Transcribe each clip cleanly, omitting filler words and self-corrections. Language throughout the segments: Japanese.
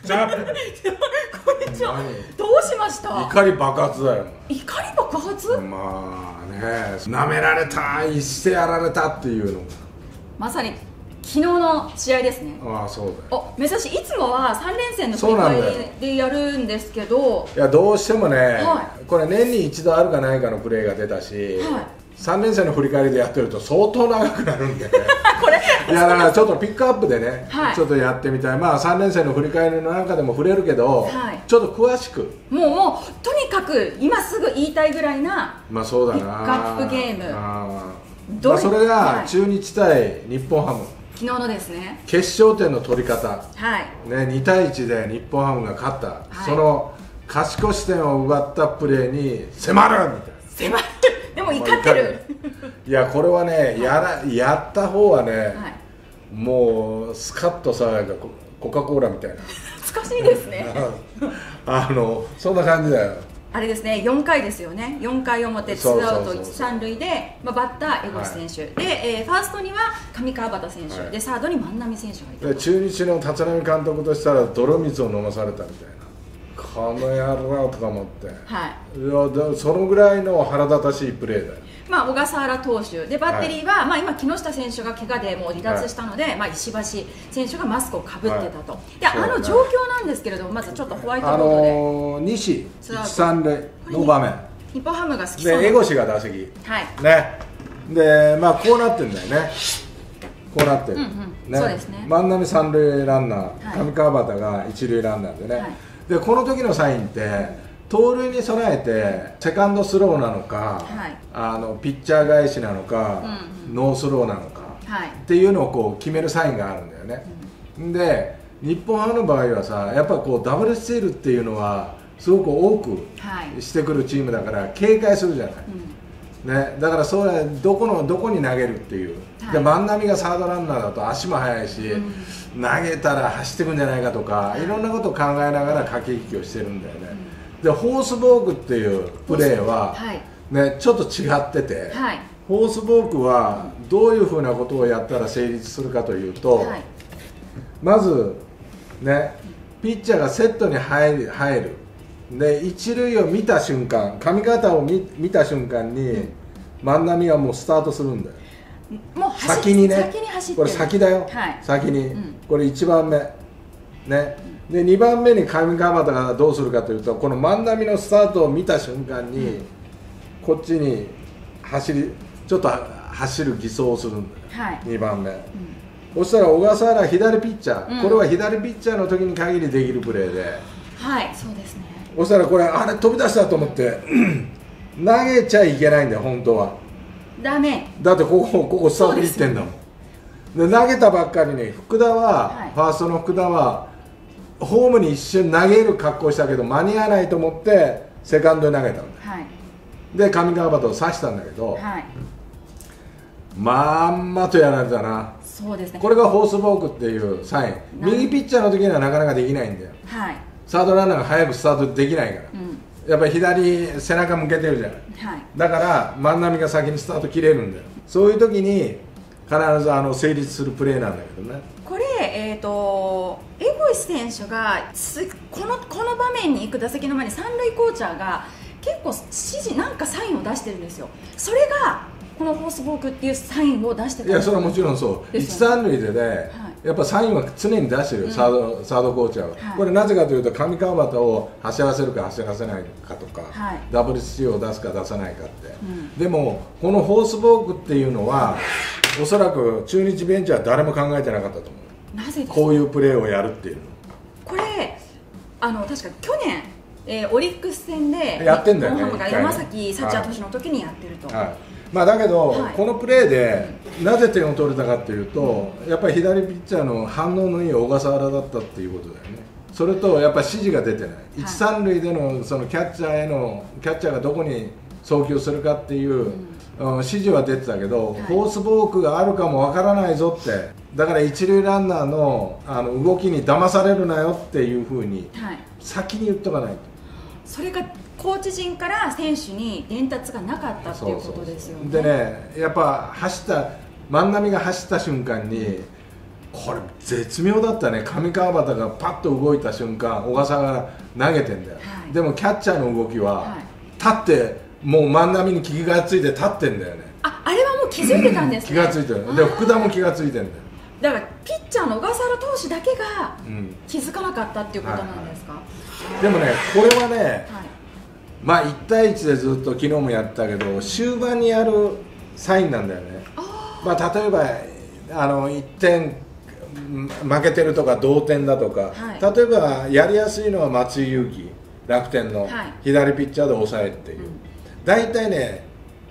じゃあこんにちは。どうしました？ 怒り爆発だよ。 怒り爆発？ まあね、舐められた、してやられたっていうのがまさに昨日の試合ですね。 ああ、そうだよ。 珍しい。いつもは3連戦の振り返りでやるんですけど、 いや、どうしてもね、 はこれ年に一度あるかないかのプレーが出たし、3連戦の振り返りでやってると相当長くなるんでねこれいや、だからちょっとピックアップでね、 はいちょっとやってみたい。まあ3連戦の振り返りの中でも触れるけど、 はいちょっと詳しく、 もうとにかく今すぐ言いたいぐらいなまあそうだな、 ピックアップゲームまあそれはがい中日対日本ハム、 昨日のですね。 決勝点の取り方、 はいね、2対1で日本ハムが勝った、 はいその勝ち越し点を奪ったプレーに迫るみたいな。 迫る。でも怒ってる。 いや、これはね、やった方はね、 はい。 もうスカッとさ、コカ・コーラみたいな懐かしいですね。 そんな感じだよ。 あれですね、4回ですよね。4回表、ツそうーアウトそうそう 1、3塁で、バッター、江越選手、で、ファーストには上川端選手、 はいで、サードに万波選手がいた。 で中日の立浪監督としたら泥水を飲まされたみたいな、この野郎とか思って、 はい。 いや、そのぐらいの腹立たしいプレーだよ。 小笠原投手で、バッテリーは、今、木下選手が怪我でもう離脱したので、石橋選手がマスクをかぶってたと、でそうだね状況なんですけれども、まずちょっとホワイトボードで、 西ツーアウト三塁の場面日本ハムが好きそうな、 で江越が打席はい、 ね、でまあこうなってんだよね、こうなってる、 そうですね。 万波三塁ランナー、 はい上川端が一塁ランナーでね、 はいでこの時のサインって盗塁に備えてセカンドスローなのか、 はいピッチャー返しなのか、ノースローなのか、 はいっていうのをこう決めるサインがあるんだよね、で日本ハムの場合はさ、やっぱこうダブルスチールっていうのはすごく多はいくしてくるチームだから警戒するじゃない、ね、だからそれはどこに投げるっていう、 はいで万波がサードランナーだと足も速いし、投げたら走ってくんじゃないかとか、いろんなことを考えながら駆け引きをしてるんだよね、でホースボークっていうプレーは、 はいね、ちょっと違ってて、 はいホースボークはどういうふうなことをやったら成立するかというと、 はいまずね、ピッチャーがセットに入るで一塁を見た瞬間、上方を見た瞬間に、万波はもうスタートするんだよ。 もう先にね、 先に走ってる。 これ先だよ、 はい先に、これ1番目ね、で2番目に上川端がどうするかというと、この万波のスタートを見た瞬間に、こっちにちょっと走る偽装をするんだよ、 はい 2番目、そしたら小笠原左ピッチャー、これは左ピッチャーの時に限りできるプレーで、 はいそうですね。 そしたらこれあれ飛び出したと思って投げちゃいけないんだよ本当は。 ダメ。 だってここスタートに行ってんだもん。で投げたばっかりに福田は、 はいファーストの福田はホームに一瞬投げる格好したけど間に合わないと思ってセカンドに投げたんだ。 はいで上川端を刺したんだけど、 はいまんまとやられたな。 そうですね。 これがホースボークっていうサイン。 な右ピッチャーの時にはなかなかできないんだよ。 はいサードランナーが早くスタートできないから、やっぱり左背中向けてるじゃない、 はいだから万波が先にスタート切れるんだよ。そういう時に必ず成立するプレーなんだけどね。 これ江越選手がこの場面に行く打席の前に三塁コーチャーが結構指示なんかサインを出してるんですよ。それがこのホースボークっていうサインを出してた。 いやそれはもちろんそう、一ですよね三塁で、やっぱサインは常に出してるよ、サードコーチャーは、 はいこれなぜかというと上川端を走らせるか走らせないかとか、 はいダブルスチールを出すか出さないかって、でもこのホースボークっていうのはおそらく中日ベンチは誰も考えてなかったと思う。 なぜですか。 こういうプレーをやるっていうのこれ確か去年、オリックス戦でやってんだよね日本ハムが山崎幸也投手の時にやってると、 はいまあ、だけど、 はいこのプレーでなぜ点を取れたかっていうと、やっぱり左ピッチャーの反応のいい小笠原だったっていうことだよね。それとやっぱり指示が出てない、一三塁でのそのキャッチャーがどこに送球するかっていう、指示は出てたけど、ホースボークがあるかもわからないぞって、だから一塁ランナーの動きに騙されるなよっていうふうに先に言っとかないと。 それがコーチ陣から選手に伝達がなかったっていうことですよね。 でね、やっぱ万波が走った瞬間に、 これ絶妙だったね。上川端がパッと動いた瞬間小笠原が投げてんだよ、 はい、 でもキャッチャーの動きは、立ってもう万波に気がついて立ってんだよね。 あれはもう気づいてたんですね。 気がついてる。で福田も気がついてんだよ。 だからピッチャーの小笠原投手だけが気づかなかったっていうことなんですか。 でもね、これはね、まあ1対1でずっと昨日もやったけど終盤にやるサインなんだよね。まあ、例えば1点負けてるとか同点だとか、例えばやりやすいのは松井裕樹、楽天の左ピッチャーで抑えっていう、大体ね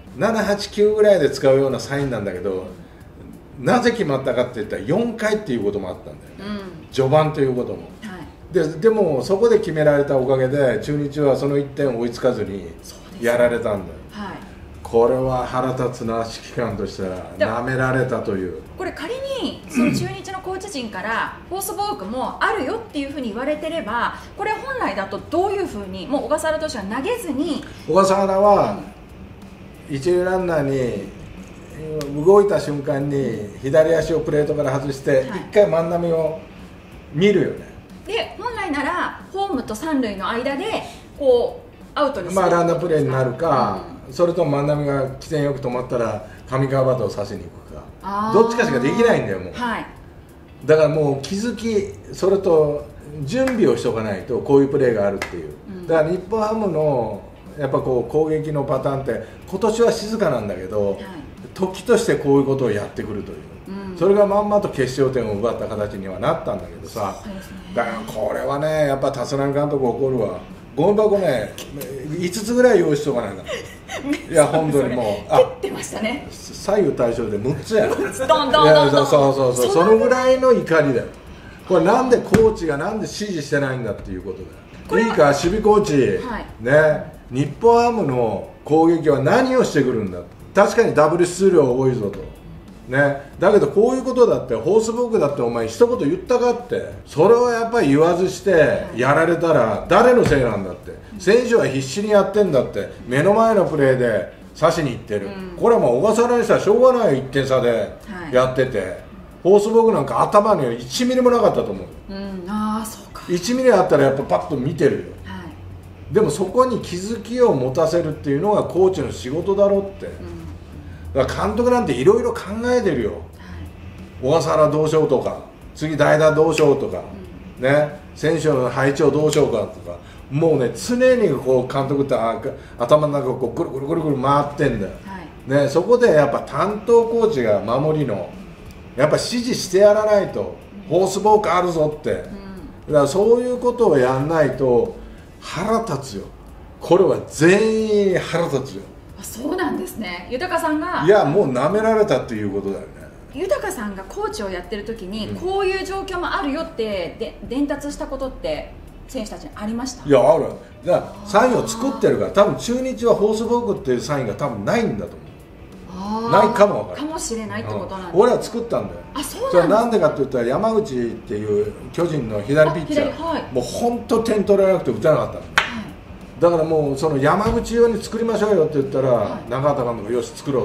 7、8、9ぐらいで使うようなサインなんだけど、なぜ決まったかって言ったら4回っていうこともあったんだよね、序盤ということも、でもそこで決められたおかげで中日はその1点追いつかずにやられたんだよ、これは腹立つな、指揮官としたらなめられたという。 これ仮にその中日のコーチ陣からフォースボークもあるよっていうふうに言われてれば、これ本来だとどういうふうに、もう小笠原投手は投げずに、 小笠原は一塁ランナーに動いた瞬間に左足をプレートから外して一回万波を見るよね。 で本来ならホームと三塁の間でこうアウトにする、 ランナープレーになるか、それと万波が起点よく止まったら上川端を刺しに行くか、どっちかしかできないんだよもう、だからもう気づき、それと準備をしておかないとこういうプレーがあるっていう、だから日本ハムのやっぱこう攻撃のパターンって今年は静かなんだけど、時としてこういうことをやってくるという、それがまんまと決勝点を奪った形にはなったんだけどさ、だからこれはねやっぱ立浪監督怒るわ。ゴミ箱ね5つぐらい用意しておかないかいや本当にもう蹴ってましたね。 左右対称で6つやドンドンドンドン、 そうそのぐらいの怒りだよ。これなんでコーチがなんで指示してないんだっていうことだよ。いいか守備コーチ、ね、日本ハムの攻撃は何をしてくるんだ。確かにダブル出場多いぞとね、だけどこういうことだってホースボークだってお前一言言ったかって、それをやっぱり言わずしてやられたら誰のせいなんだって、選手は必死にやってんだって、目の前のプレーで刺しにいってる、これはもう小笠原にしたらしょうがない1点差でやってて、ホースボークなんか頭に1ミリもなかったと思う、 そうか、 1ミリあったらやっぱパッと見てるよ、でもそこに気づきを持たせるっていうのがコーチの仕事だろうって、だから監督なんていろいろ考えてるよ、小笠原どうしようとか、次代打どうしようとか、ね、選手の配置をどうしようかとか、もうね常にこう監督って頭の中をこうぐるぐるぐるぐる回ってんだよ、ね、そこでやっぱ担当コーチが守りのやっぱ指示してやらないと、ホースボークあるぞって、だからそういうことをやんないと腹立つよ。これは全員腹立つよ。 そうなんですね。豊さんが、 いやもう舐められたっていうことだよね。 豊さんがコーチをやってる時に、こういう状況もあるよって伝達したことって選手たちにありました？ いやある。だからサインを作ってるから、多分中日はホースボークっていうサインが多分ないんだと思う。ないかもわからない。 かもしれないってことなんです、 俺は作ったんだよ。それなんでかって言ったら山口っていう巨人の左ピッチャー、もう本当点取れなくて打てなかったの。だからもうその山口用に作りましょうよって言ったら、中畑監督がよし作ろうって、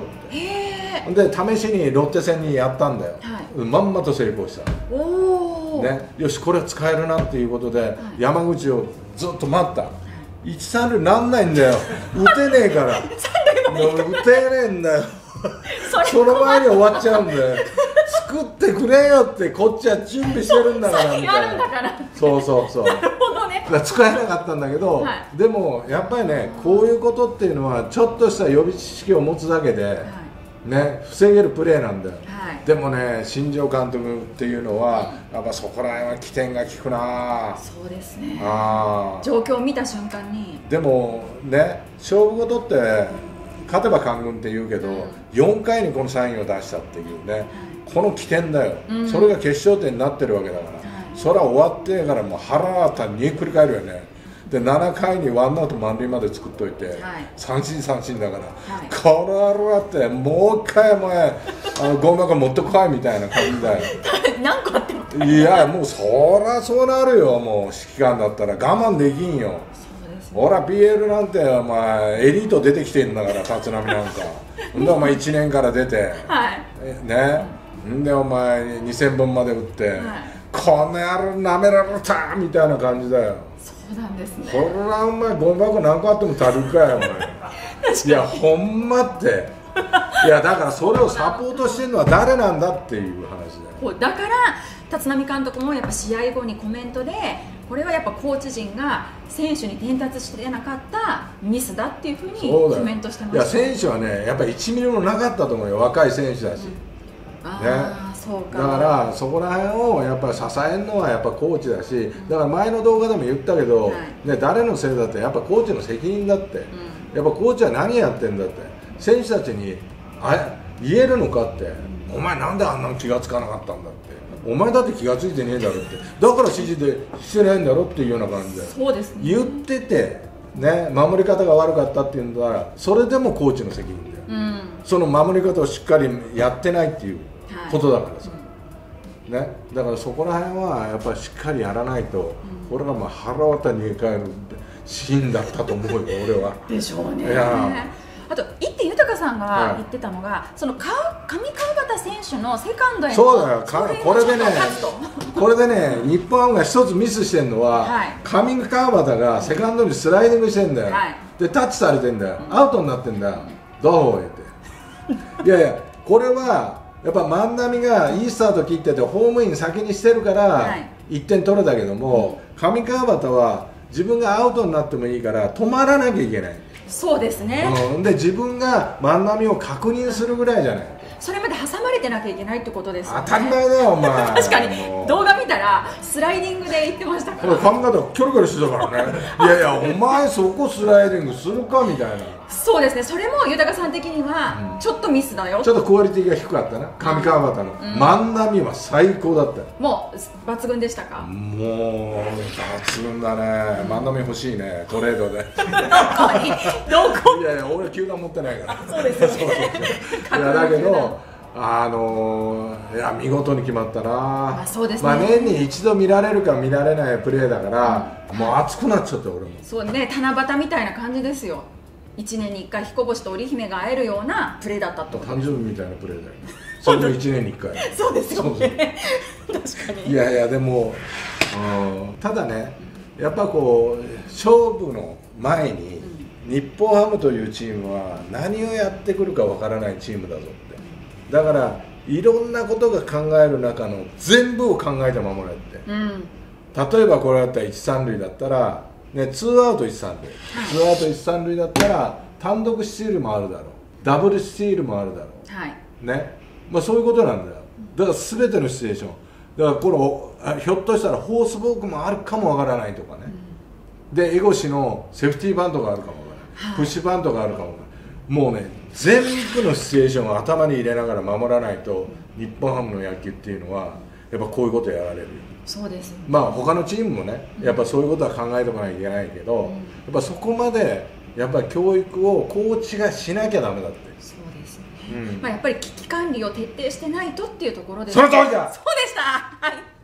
で試しにロッテ戦にやったんだよ、まんまと成功した、ね、よしこれ使えるなっていうことで、山口をずっと待った、1、3塁なんないんだよ、打てねえから打てねえんだよその前に終わっちゃうんで作ってくれよって、こっちは準備してるんだからみたいな、そうなるほどね、使えなかったんだけど、でもやっぱりね、こういうことっていうのはちょっとした予備知識を持つだけで、ね、防げるプレーなんだよ、でもね新庄監督っていうのはやっぱそこら辺は起点が効くな。 そうですね、状況を見た瞬間に。 でもね、勝負事って勝てば官軍って言うけど、4回にこのサインを出したっていうね、この起点だよ、それが決勝点になってるわけだから、それは終わってからもう腹立に繰り返るよね。で7回にワンアウト満塁まで作っといて、三振だから、この野郎ってもう一回お前ゴミ箱持ってこいみたいな感じだよ何個あってもいやもうそりゃそうなるよ、もう指揮官だったら我慢できんよ。ほら BL なんてお前エリート出てきてんだから、立浪なんかでお前1年から出て、ね、 でお前2000本まで打って、はい、この野郎なめられたみたいな感じだよ。 そうなんですね。 これはお前ゴミ箱何個あっても足るかよお前いやほんまっていやだからそれをサポートしてるのは誰なんだっていう話だよ。 だから立浪監督もやっぱ試合後にコメントで、これはやっぱコーチ陣が選手に伝達してなかったミスだっていうふうにコメントしてました。 いや選手はねやっぱり1ミリもなかったと思うよ、若い選手だし、 そうか。 だからそこら辺をやっぱり支えるのはやっぱコーチだし、だから前の動画でも言ったけど、ね、誰のせいだってやっぱコーチの責任だって、やっぱコーチは何やってんだって選手たちに言えるのかって、お前なんであんなの気がつかなかったんだって、お前だって気がついてねえだろって、だから指示でしてないんだろっていうような感じでそうです、ね、 言ってて、ね、守り方が悪かったっていうのはそれでもコーチの責任だよ、その守り方をしっかりやってないっていうことだからさ、ね、だからそこら辺はやっぱりしっかりやらないと、これがまあ腹渡に逃げ帰るシーンだったと思うよ俺は。 でしょうね。あと一手豊さんが言ってたのが、その上川端選手のセカンドへのそうだよ、これでね日本ハムが一つミスしてるのは、上川端がセカンドにスライディングしてんだよ、でタッチされてんだよ、アウトになってんだよ、どうっていやいやこれはやっぱ万波がいいスタート切っててホームイン先にしてるから1点取れたけども、上川端は自分がアウトになってもいいから止まらなきゃいけない。 そうですね、 で自分が万波を確認するぐらいじゃない。それまで挟まれてなきゃいけないってことですよね。 当たり前だよお前確かに動画見たらスライディングで言ってましたから、 考えたらキョロキョロしてたからねいやいやお前そこスライディングするかみたいな。 そうですね、それも豊さん的にはちょっとミスだよ、 ちょっとクオリティが低かったな、上川端の、万波は最高だったよ。 もう抜群でしたか。 もう抜群だね、万波欲しいねトレードでどこいやいや俺球団持ってないからそうですよねいやだけどいや見事に決まったな。 そうですね、 年に一度見られるか見られないプレーだから、もう熱くなっちゃって俺も。 そうね、七夕みたいな感じですよ。1年に1回彦星と織姫が会えるようなプレーだったってこと。 誕生日みたいなプレーだよそれも1年に1回そうですよね確かに。 いやいやでも、ただねやっぱこう勝負の前に、日本ハムというチームは何をやってくるかわからないチームだぞって。だからいろんなことが考える中の全部を考えて守れって、例えばこれだったら1、3塁だったら、ね、2アウト1、3塁、2アウト1、3塁だったら単独スチールもあるだろう、ダブルスチールもあるだろう、ね、そういうことなんだよ。だから全てのシチュエーションだからこれひょっとしたらホースボークもあるかもわからないとかね、で江越のセーフティーバントがあるかもわからない、プッシュバントがあるかもわからない、もうね全部のシチュエーションを頭に入れながら守らないと、日本ハムの野球っていうのはやっぱこういうことやられる。 そうですよね。 他のチームもねやっぱそういうことは考えておかなきゃいけないけど、やっぱそこまでやっぱり教育をコーチがしなきゃダメだって。 そうですね、やっぱり危機管理を徹底してないとっていうところで。 その通りだ。 そうでした。はい。